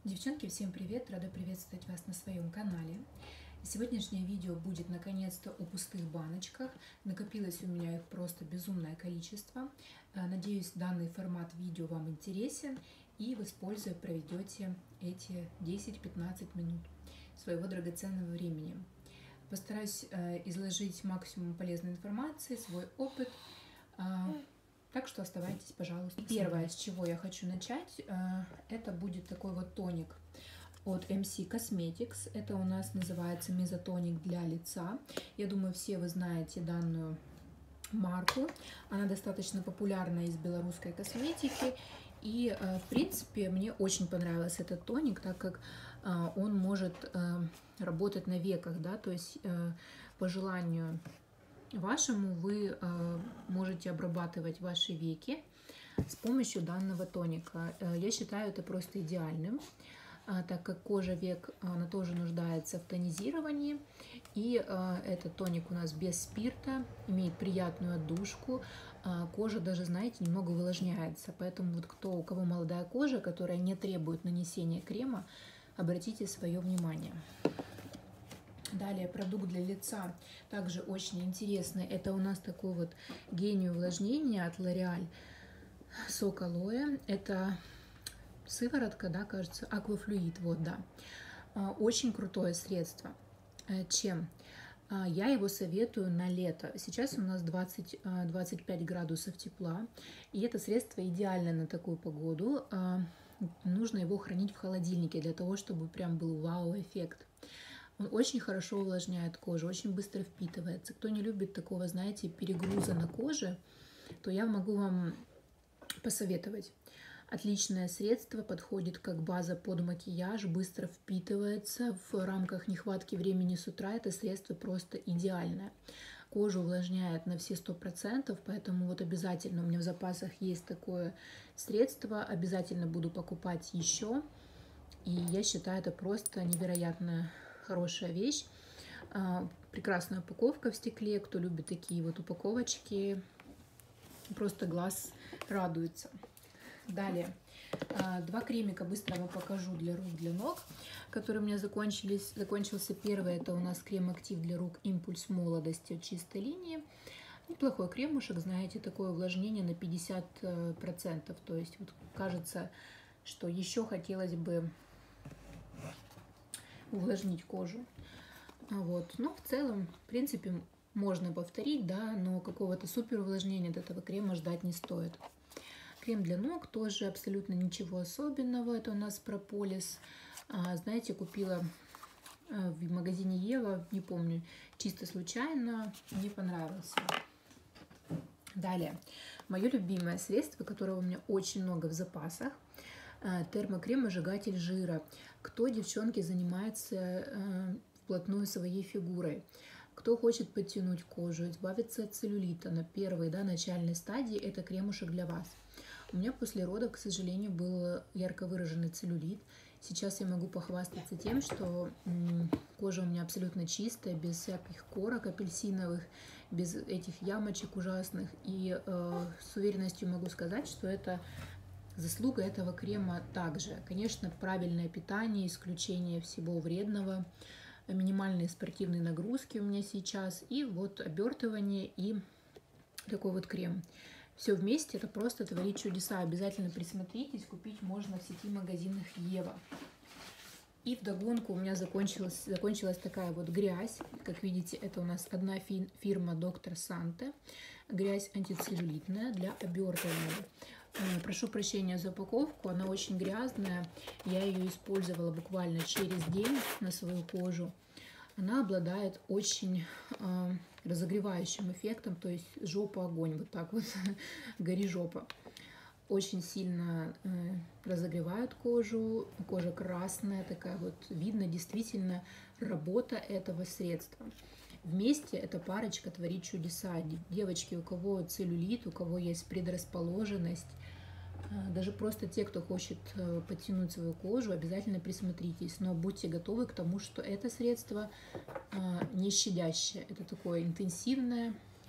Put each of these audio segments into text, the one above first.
Девчонки, всем привет! Рада приветствовать вас на своем канале. Сегодняшнее видео будет наконец-то о пустых баночках. Накопилось у меня их просто безумное количество. Надеюсь, данный формат видео вам интересен и в используя проведете эти 10-15 минут своего драгоценного времени. Постараюсь изложить максимум полезной информации, свой опыт. Так что оставайтесь, пожалуйста. Первое, с чего я хочу начать, это будет такой вот тоник от MC Cosmetics. Это у нас называется мезотоник для лица. Я думаю, все вы знаете данную марку. Она достаточно популярна из белорусской косметики. И, в принципе, мне очень понравился этот тоник, так как он может работать на веках, да, то есть по желанию вашему вы можете обрабатывать ваши веки с помощью данного тоника. Я считаю это просто идеальным, так как кожа век, она тоже нуждается в тонизировании. И этот тоник у нас без спирта, имеет приятную отдушку. Кожа даже, знаете, немного увлажняется. Поэтому вот у кого молодая кожа, которая не требует нанесения крема, обратите свое внимание. Далее продукт для лица также очень интересный. Это у нас такой вот гений увлажнения от L'Oréal сок алоэ. Это сыворотка, да, кажется, аквафлюид, вот, да. Очень крутое средство. Чем? Я его советую на лето. Сейчас у нас 20-25 градусов тепла, и это средство идеально на такую погоду. Нужно его хранить в холодильнике для того, чтобы прям был вау-эффект. Он очень хорошо увлажняет кожу, очень быстро впитывается. Кто не любит такого, знаете, перегруза на коже, то я могу вам посоветовать. Отличное средство, подходит как база под макияж, быстро впитывается в рамках нехватки времени с утра. Это средство просто идеальное. Кожу увлажняет на все 100%, поэтому вот обязательно у меня в запасах есть такое средство. Обязательно буду покупать еще. И я считаю, это просто невероятно хорошая вещь. Прекрасная упаковка в стекле. Кто любит такие вот упаковочки, просто глаз радуется. Далее, два кремика быстро вам покажу для рук, для ног, которые у меня закончился. Первый, это у нас крем-актив для рук Импульс молодости от чистой линии. Неплохой кремушек, знаете, такое увлажнение на 50%. То есть вот кажется, что еще хотелось бы увлажнить кожу. Вот. Но в целом, в принципе, можно повторить, да, но какого-то супер увлажнения от этого крема ждать не стоит. Крем для ног тоже абсолютно ничего особенного. Это у нас прополис. Знаете, купила в магазине Ева, не помню, чисто случайно, мне понравился. Далее, мое любимое средство, которого у меня очень много в запасах. Термокрем-ожигатель жира. Кто, девчонки, занимается вплотную своей фигурой, кто хочет подтянуть кожу, избавиться от целлюлита на первой, да, начальной стадии, это кремушек для вас. У меня после родов, к сожалению, был ярко выраженный целлюлит. Сейчас я могу похвастаться тем, что кожа у меня абсолютно чистая, без всяких корок апельсиновых, без этих ямочек ужасных. И с уверенностью могу сказать, что это заслуга этого крема также. Конечно, правильное питание, исключение всего вредного, минимальные спортивные нагрузки у меня сейчас, и вот обертывание и такой вот крем. Все вместе это просто творит чудеса. Обязательно присмотритесь, купить можно в сети магазинах Ева. И вдогонку у меня закончилась такая вот грязь. Как видите, это у нас одна фирма Доктор Санте. Грязь антицеллюлитная для обертывания. Прошу прощения за упаковку, она очень грязная. Я ее использовала буквально через день на свою кожу. Она обладает очень разогревающим эффектом, то есть жопа огонь, вот так вот, гори жопа. Очень сильно разогревает кожу, кожа красная такая вот, видно действительно работа этого средства. Вместе эта парочка творит чудеса. Девочки, у кого целлюлит, у кого есть предрасположенность, даже просто те, кто хочет подтянуть свою кожу, обязательно присмотритесь. Но будьте готовы к тому, что это средство не щадящее. Это такое интенсивная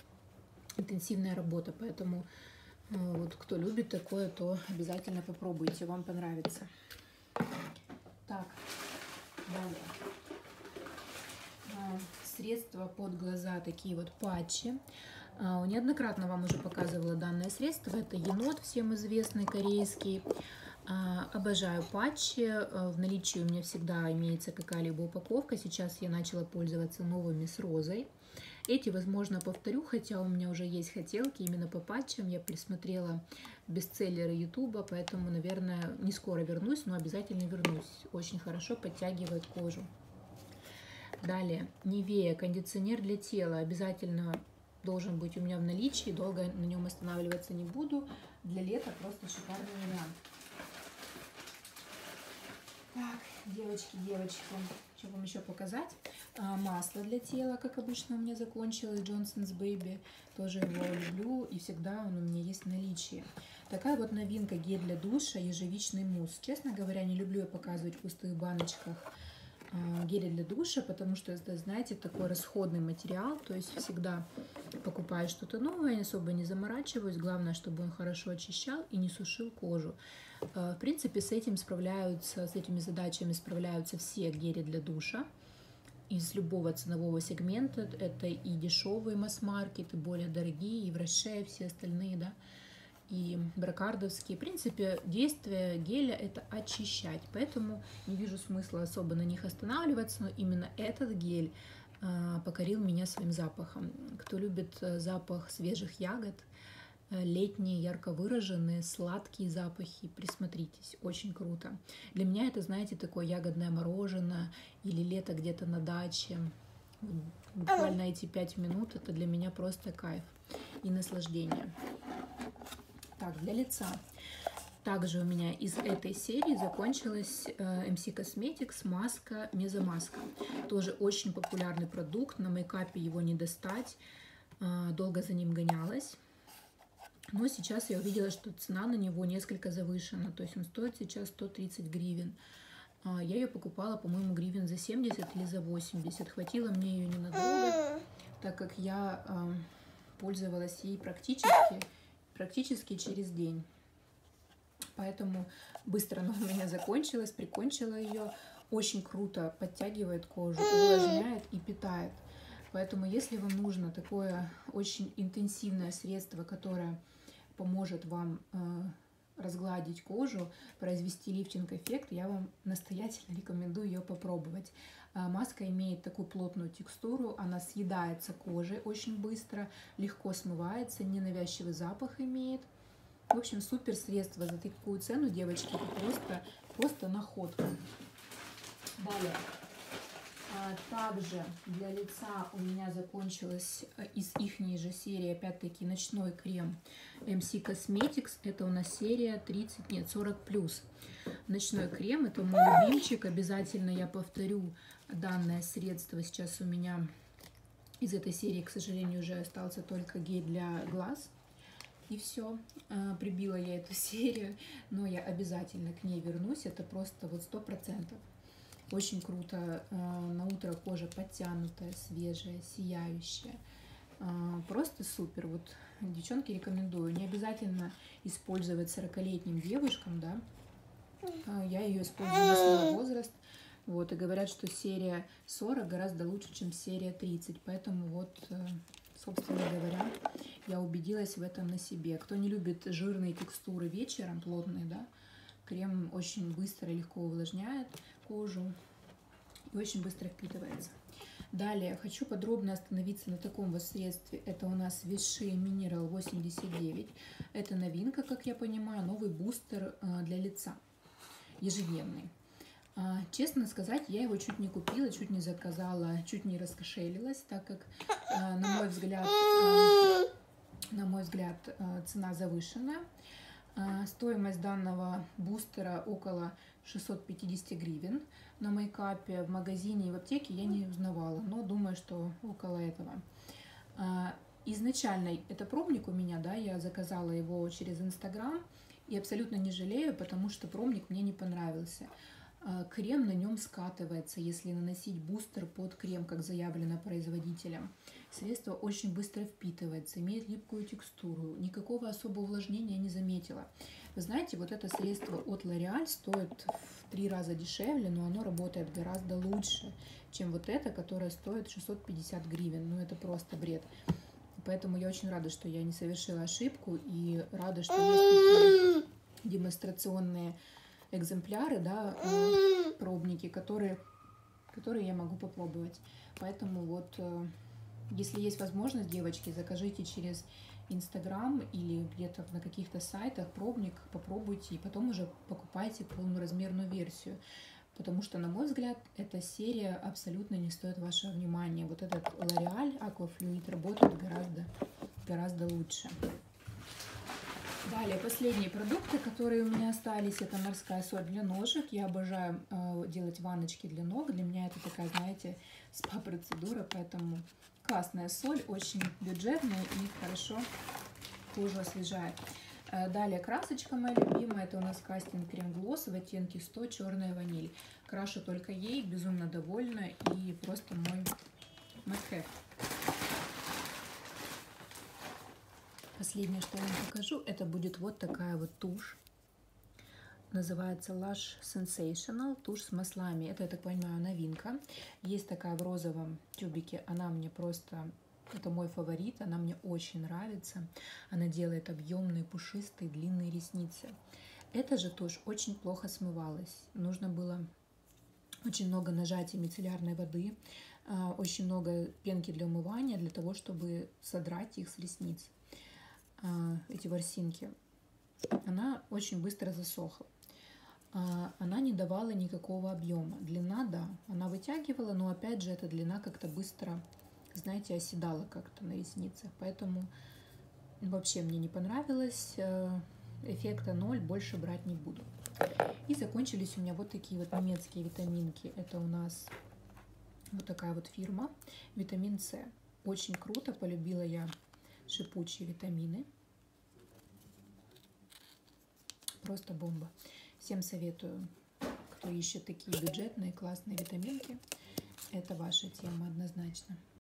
работа. Поэтому вот кто любит такое, то обязательно попробуйте, вам понравится. средства под глаза, такие вот патчи. Неоднократно вам уже показывала данное средство. Это енот, всем известный, корейский. Обожаю патчи. В наличии у меня всегда имеется какая-либо упаковка. Сейчас я начала пользоваться новыми с розой. Эти, возможно, повторю, хотя у меня уже есть хотелки именно по патчам. Я присмотрела бестселлеры Ютуба, поэтому, наверное, не скоро вернусь, но обязательно вернусь. Очень хорошо подтягивает кожу. Далее, Nivea кондиционер для тела. Обязательно должен быть у меня в наличии. Долго на нем останавливаться не буду. Для лета просто шикарный вариант. Так, девочки, что вам еще показать? Масло для тела, как обычно, у меня закончилось. Johnson's Baby. Тоже его люблю, и всегда он у меня есть в наличии. Такая вот новинка: гель для душа, ежевичный мусс. Честно говоря, не люблю я показывать в пустых баночках гели для душа, потому что это, знаете, такой расходный материал. То есть всегда покупаю что-то новое, особо не заморачиваюсь. Главное, чтобы он хорошо очищал и не сушил кожу. В принципе, с этими задачами справляются все гели для душа из любого ценового сегмента. Это и дешевые масс-маркет, и более дорогие, и в Роше, все остальные, да, и брокардовские. В принципе, действие геля — это очищать, поэтому не вижу смысла особо на них останавливаться, но именно этот гель покорил меня своим запахом. Кто любит запах свежих ягод, летние, ярко выраженные, сладкие запахи, присмотритесь, очень круто. Для меня это, знаете, такое ягодное мороженое или лето где-то на даче. Буквально эти 5 минут — это для меня просто кайф и наслаждение. Так, для лица. Также у меня из этой серии закончилась MC Cosmetics маска Мезомаска. Тоже очень популярный продукт, на мейкапе его не достать, долго за ним гонялась. Но сейчас я увидела, что цена на него несколько завышена, то есть он стоит сейчас 130 гривен. Я ее покупала, по-моему, гривен за 70 или за 80. Хватило мне ее ненадолго, так как я пользовалась ей практически через день. Поэтому быстро она у меня закончилась, прикончила ее. Очень круто подтягивает кожу, увлажняет и питает. Поэтому, если вам нужно такое очень интенсивное средство, которое поможет вам разгладить кожу, произвести лифтинг-эффект, я вам настоятельно рекомендую ее попробовать. Маска имеет такую плотную текстуру, она съедается кожей очень быстро, легко смывается, ненавязчивый запах имеет. В общем, супер средство за такую цену, девочки, это просто находка. Далее. Также для лица у меня закончилась из ихней же серии, опять-таки, ночной крем MC Cosmetics. Это у нас серия 40+. Ночной крем, это мой любимчик. Обязательно я повторю данное средство. Сейчас у меня из этой серии, к сожалению, уже остался только гель для глаз. И все, прибила я эту серию, но я обязательно к ней вернусь. Это просто вот 100%. Очень круто, на утро кожа подтянутая, свежая, сияющая. Просто супер. Вот, девчонки, рекомендую. Не обязательно использовать 40-летним девушкам, да. Я ее использую на свой возраст. Вот, и говорят, что серия 40 гораздо лучше, чем серия 30. Поэтому вот, собственно говоря, я убедилась в этом на себе. Кто не любит жирные текстуры вечером, плотные, да, крем очень быстро и легко увлажняет кожу и очень быстро впитывается. Далее хочу подробно остановиться на таком вот средстве. Это у нас Vichy Mineral 89. Это новинка, как я понимаю, новый бустер для лица, ежедневный. Честно сказать, я его чуть не купила, чуть не заказала, чуть не раскошелилась, так как, на мой взгляд, цена завышенная. Стоимость данного бустера около 650 гривен. На мейкапе в магазине и в аптеке я не узнавала, но думаю, что около этого. Изначально это пробник у меня, да, я заказала его через Инстаграм и абсолютно не жалею, потому что пробник мне не понравился. Крем на нем скатывается, если наносить бустер под крем, как заявлено производителем. Средство очень быстро впитывается, имеет липкую текстуру, никакого особого увлажнения не заметила. Вы знаете, вот это средство от L'Oréal стоит в 3 раза дешевле, но оно работает гораздо лучше, чем вот это, которое стоит 650 гривен. Ну это просто бред. Поэтому я очень рада, что я не совершила ошибку, и рада, что есть такие демонстрационные экземпляры, да, пробники, которые я могу попробовать. Поэтому вот, если есть возможность, девочки, закажите через Инстаграм или где-то на каких-то сайтах пробник, попробуйте, и потом уже покупайте полноразмерную версию. Потому что, на мой взгляд, эта серия абсолютно не стоит вашего внимания. Вот этот L'Oréal Aqua Fluid работает гораздо лучше. Далее, последние продукты, которые у меня остались, это морская соль для ножек. Я обожаю делать ванночки для ног. Для меня это такая, знаете, спа-процедура, поэтому классная соль, очень бюджетная и хорошо кожу освежает. Далее, красочка моя любимая, это у нас кастинг крем глосс в оттенке 100, черная ваниль. Крашу только ей, безумно довольна, и просто мой must-have. Последнее, что я вам покажу, это будет вот такая вот тушь. Называется Lush Sensational, тушь с маслами. Это, я так понимаю, новинка. Есть такая в розовом тюбике, она мне просто... Это мой фаворит, она мне очень нравится. Она делает объемные, пушистые, длинные ресницы. Эта же тушь очень плохо смывалась. Нужно было очень много нажатий мицеллярной воды, очень много пенки для умывания, для того, чтобы содрать их с ресниц, эти ворсинки. Она очень быстро засохла. Она не давала никакого объема. Длина, да, она вытягивала, но опять же эта длина как-то быстро, знаете, оседала как-то на ресницах. Поэтому вообще мне не понравилось. Эффекта 0, больше брать не буду. И закончились у меня вот такие вот немецкие витаминки. Это у нас вот такая вот фирма. Витамин С. Очень круто, полюбила я шипучие витамины. Просто бомба. Всем советую, кто ищет такие бюджетные классные витаминки. Это ваша тема однозначно.